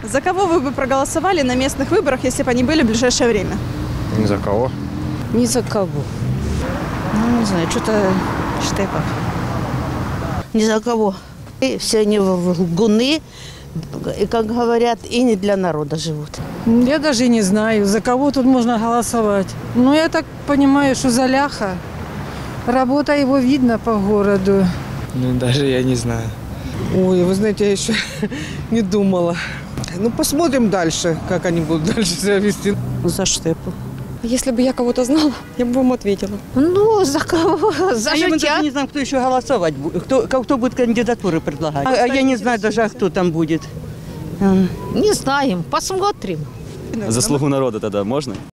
За кого вы бы проголосовали на местных выборах, если бы они были в ближайшее время? Ни за кого. Ни за кого. Ну, не знаю, что-то Штепов. Ни за кого. И все они лгуны, и, как говорят, и не для народа живут. Я даже не знаю, за кого тут можно голосовать. Но я так понимаю, что за Ляха. Работа его видно по городу. Ну, даже я не знаю. Ой, вы знаете, я еще не думала. Ну, посмотрим дальше, как они будут дальше себя вести. За Штепу. Если бы я кого-то знала, я бы вам ответила. Ну, за кого? За Мы життя. даже не знаем, кто еще голосовать будет, кто будет кандидатуры предлагать. А я не знаю даже, кто там будет. Не знаем, посмотрим. За «Слугу народа» тогда можно?